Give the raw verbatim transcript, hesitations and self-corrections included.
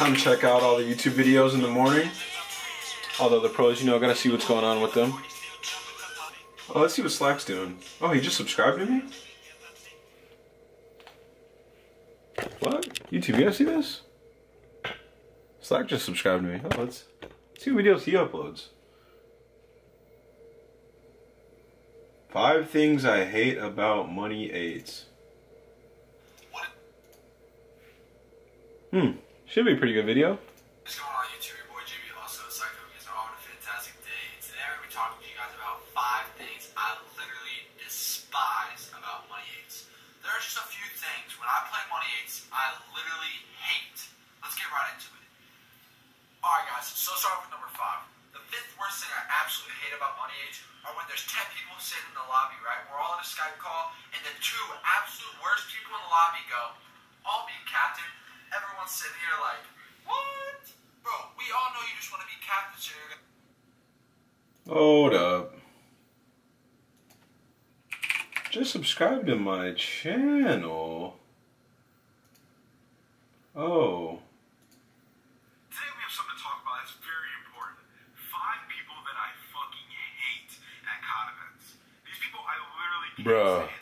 Time to check out all the YouTube videos in the morning. All the other pros, you know, gotta see what's going on with them. Oh, let's see what Slack's doing. Oh, he just subscribed to me? What? YouTube, you gotta see this? Slack just subscribed to me. Oh, let's see what videos he uploads. Five things I hate about money aids. Hmm, should be a pretty good video. What's going on YouTube? Your boy J B, also a psycho. You guys are all having a fantastic day. And today I'm going to be talking to you guys about five things I literally despise about money aids. There are just a few things when I play money aids I literally hate. Let's get right into it. Alright guys, so let's start with number five. The fifth worst thing I absolutely hate about money aids are when there's ten people sitting in the lobby, right? We're all in a Skype call, and the two absolute worst people in the lobby go, all being captain. Everyone's sitting here like, what? Bro, we all know you just want to be captain, so you're gonna... Hold up. Just subscribe to my channel. Oh. Today we have something to talk about that's very important. Five people that I fucking hate at con events. These people I literally can't Bruh. stand.